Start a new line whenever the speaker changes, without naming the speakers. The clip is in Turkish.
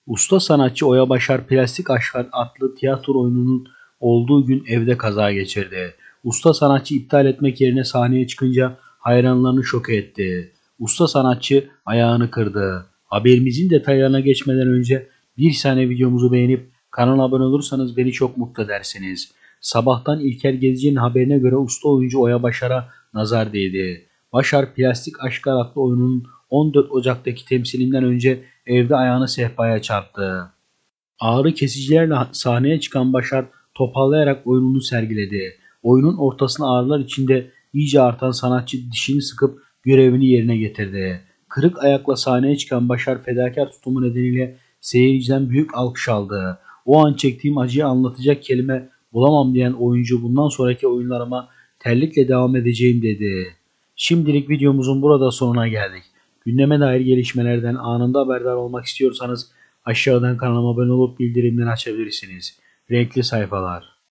Usta sanatçı Oya Başar Plastik Aşklar adlı tiyatro oyununun olduğu gün evde kaza geçirdi. Usta sanatçı iptal etmek yerine sahneye çıkınca hayranlarını şok etti. Usta sanatçı ayağını kırdı. Haberimizin detaylarına geçmeden önce bir saniye videomuzu beğenip kanala abone olursanız beni çok mutlu edersiniz. Sabahtan İlker Gezici'nin haberine göre usta oyuncu Oya Başar'a nazar değdi. Başar Plastik Aşklar adlı oyunun 14 Ocak'taki temsilinden önce evde ayağını sehpaya çarptı. Ağrı kesicilerle sahneye çıkan Başar toparlayarak oyununu sergiledi. Oyunun ortasına ağrılar içinde iyice artan sanatçı dişini sıkıp görevini yerine getirdi. Kırık ayakla sahneye çıkan Başar fedakar tutumu nedeniyle seyirciden büyük alkış aldı. O an çektiğim acıyı anlatacak kelime bulamam diyen oyuncu bundan sonraki oyunlarıma terlikle devam edeceğim dedi. Şimdilik videomuzun burada sonuna geldik. Gündeme dair gelişmelerden anında haberdar olmak istiyorsanız aşağıdan kanalıma abone olup bildirimleri açabilirsiniz. Renkli sayfalar.